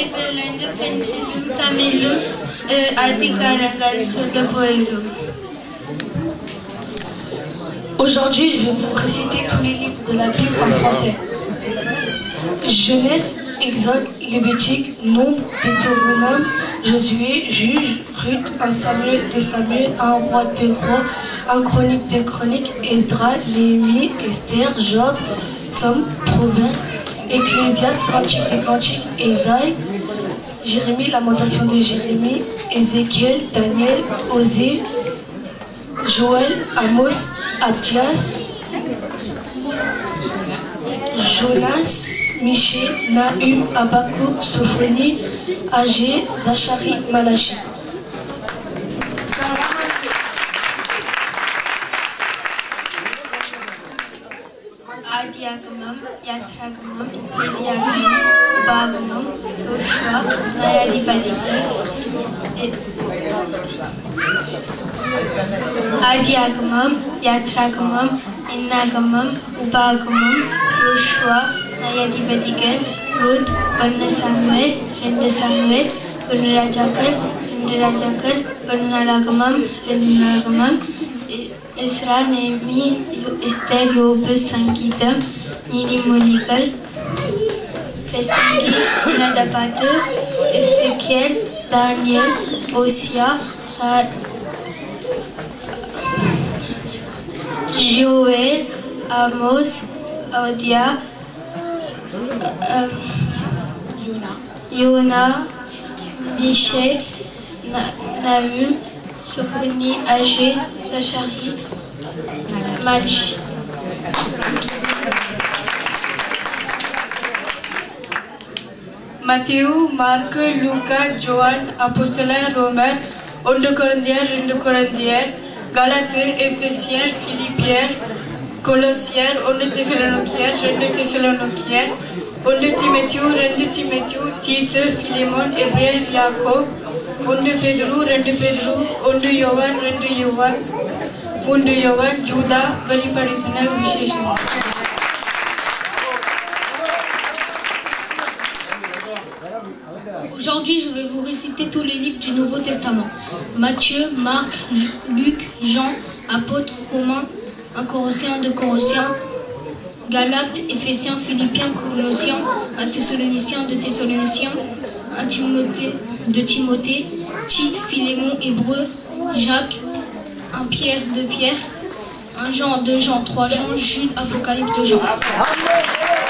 பைபிளிலிருந்து பிரெஞ்சிலும் தமிழும் அதிகாரங்கள் சொல்ல போகிறோம். Aujourd'hui, je vais vous réciter tous les livres de la Bible en français. Genèse, Exode, Lévitique, Nombre, Deutéronome, Josué, Juge, Ruth, 1 Samuel, 2 Samuel, 1 Roi, 2 Rois, 1 Chronique, 2 Chroniques, Esdras, Néhémie, Esther, Job, Somme, Proverbes, Ecclésiaste, Cantique des Cantiques, Ésaïe, Jérémie, Lamentation de Jérémie, Ézéchiel, Daniel, Osée, Joël, Amos, Abdias, Jonas, Michée, Nahum, Habakkuk, Sophonie, Agé, Zacharie, Malachie. Adiagamam, Yatragamam, Eliagamam, Ubagamam, Joshua, Nayadibadigal. Adiagamam, Yatragamam, Innagamam, Ubagamam, Joshua, Nayadibadigal, Ruth, 1 Samuel, 2 Samuel, 1 Rajakal, 1 Nalagamam, 2 Nalagamam, Esra, Néhémie, Esther, Yob, Sangeeta, Nidimonigal, Pesingi, Nadabate, Ezekiel, Daniel, Osia, Joël, Amos, Odia, Yona, Michée, Nahum, Sophonie, Agé, Zacharie, Malachie. Matthieu, Marc, Luca, Joan, Apostolien, Romain, 1 Corinthiens, 2 Corinthiens, Galates, Éphésiens, Philippiens, Colossiens, 1 Thessaloniciens, 2 Thessaloniciens, 1 Timothée, 2 Timothée, Tite, Philémon, Hébreux, Jacob, 1 Pedro, 2 Pedro, 1 யோவான், 2 யோவான், 3 யோவான், ஜூதா, வெளிப்படுத்தின விசேஷம். Aujourd'hui, je vais vous réciter tous les livres du Nouveau Testament. Matthieu, Marc, Luc, Jean, Apôtres, Romains, 1 Corinthiens, 2 Corinthiens, Galates, Éphésiens, Philippiens, Colossiens, 1 Thessaloniciens, 2 Thessaloniciens, 1 Timothée, 2 Timothée, Tite, Philémon, Hébreux, Jacques, 1 Pierre, 2 Pierre, 1 Jean, 2 Jean, 3 Jean, Jude, Apocalypse, 2 Jean.